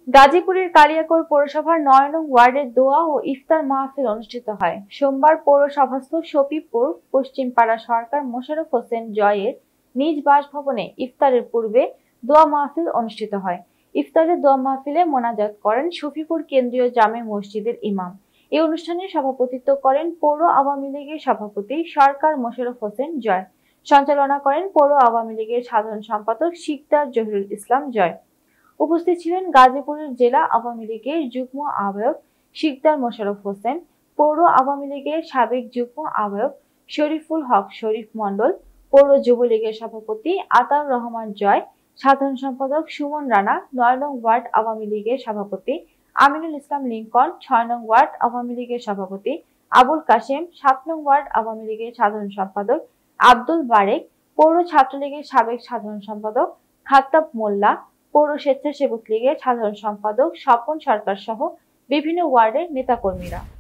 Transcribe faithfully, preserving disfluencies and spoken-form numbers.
গাজীপুরের কালিয়াকৈর পৌরসভার নয় নং ওয়ার্ডের দোয়া ও ইফতার মাহফিল অনুষ্ঠিত হয়। সোমবার পৌরসভাস্থ শফিপুর পশ্চিমপাড়া সরকার মোশাররফ হোসেন জয়ের নিজ বাসভবনে ইফতারের পূর্বে দোয়া মাহফিল অনুষ্ঠিত হয়। ইফতারের দোয়া মাহফিলে মোনাজাত করেন শফিপুর কেন্দ্রীয় জামে মসজিদের ইমাম। এই অনুষ্ঠানে সভাপতিত্ব করেন পৌর আওয়ামী লীগের সভাপতি সরকার মোশাররফ হোসেন জয়। সঞ্চালনা করেন পৌর আওয়ামী লীগের সাধারণ সম্পাদক শিকদার জহিরুল ইসলাম জয়। উপস্থিত ছিলেন গাজীপুরের জেলা আওয়ামী লীগের যুগ্ম আহ্বায়ক শিকদার মোশাররফ হোসেন, পৌর আওয়ামী লীগের সাবেক যুগ্ম আহ্বায়ক শরীফুল হক শরীফ মণ্ডল, পৌর যুবলীগের সভাপতি আতাউর রহমান জয়, সাধারণ সম্পাদক সুমন রানা, নয় নং ওয়ার্ড আওয়ামী লীগের সভাপতি আমিনুল ইসলাম লিংকন, ছয় নং ওয়ার্ড আওয়ামী লীগের সভাপতি আবুল কাশেম, সাত নং ওয়ার্ড আওয়ামী লীগের সাধারণ সম্পাদক আব্দুল বারেক, পৌর ছাত্রলীগের সাবেক সাধারণ সম্পাদক খাত্তাব মোল্লা, পৌর স্বেচ্ছাসেবক লীগের সাধারণ সম্পাদক স্বপন সরকার সহ বিভিন্ন ওয়ার্ডের নেতাকর্মীরা।